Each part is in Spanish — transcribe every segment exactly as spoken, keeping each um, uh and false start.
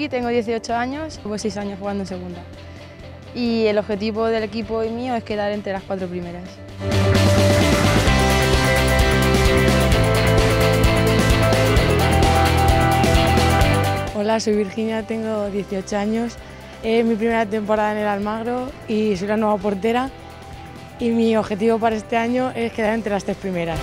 Vicky, tengo dieciocho años, llevo seis años jugando en segunda. Y el objetivo del equipo y mío es quedar entre las cuatro primeras. Hola, soy Virginia, tengo dieciocho años, es mi primera temporada en el Almagro y soy la nueva portera y mi objetivo para este año es quedar entre las tres primeras.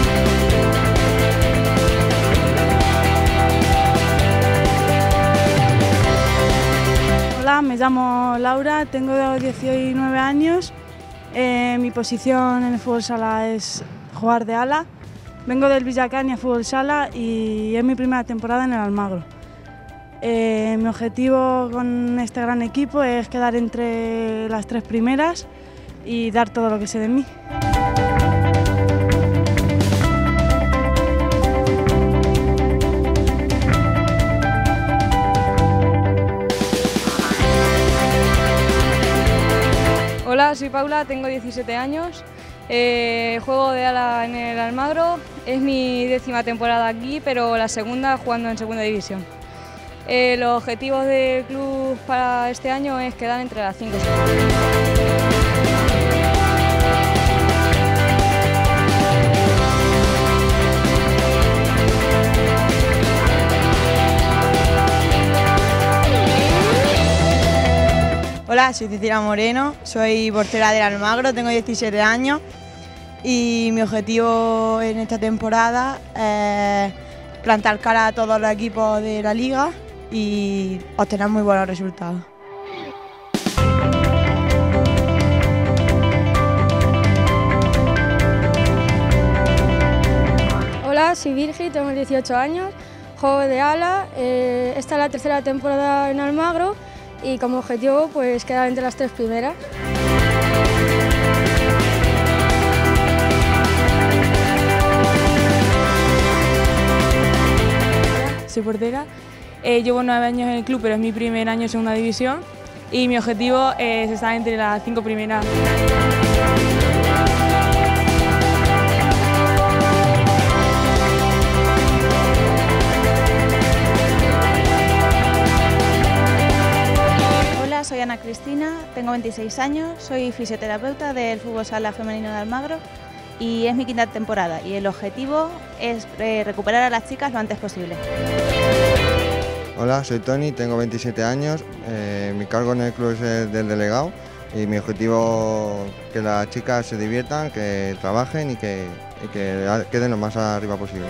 Hola, me llamo Laura, tengo diecinueve años, eh, mi posición en el fútbol sala es jugar de ala, vengo del Villacania Fútbol Sala y es mi primera temporada en el Almagro. Eh, mi objetivo con este gran equipo es quedar entre las tres primeras y dar todo lo que sé de mí. Hola, soy Paula, tengo diecisiete años, eh, juego de ala en el Almagro, es mi décima temporada aquí, pero la segunda jugando en segunda división. Eh, los objetivos del club para este año es quedar entre las cinco. Hola, soy Cecilia Moreno, soy portera del Almagro, tengo diecisiete años y mi objetivo en esta temporada es plantar cara a todos los equipos de la liga y obtener muy buenos resultados. Hola, soy Virgi, tengo dieciocho años, juego de ala, eh, esta es la tercera temporada en Almagro y como objetivo pues quedar entre las tres primeras. Soy portera, eh, llevo nueve años en el club, pero es mi primer año en segunda división y mi objetivo es estar entre las cinco primeras. Hola, soy Ana Cristina, tengo veintiséis años, soy fisioterapeuta del fútbol sala femenino de Almagro y es mi quinta temporada y el objetivo es eh, recuperar a las chicas lo antes posible. Hola, soy Tony, tengo veintisiete años, eh, mi cargo en el club es el del delegado y mi objetivo es que las chicas se diviertan, que trabajen y que, y que queden lo más arriba posible.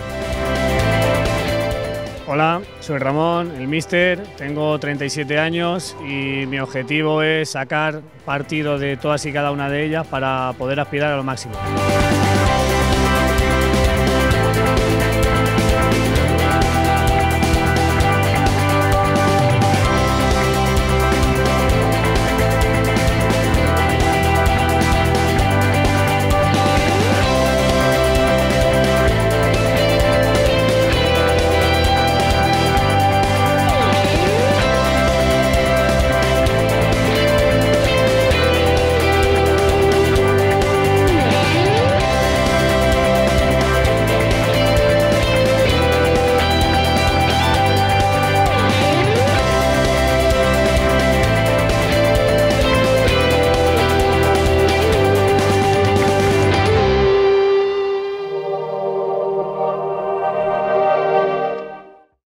Hola, soy Ramón, el míster, tengo treinta y siete años y mi objetivo es sacar partido de todas y cada una de ellas para poder aspirar a lo máximo.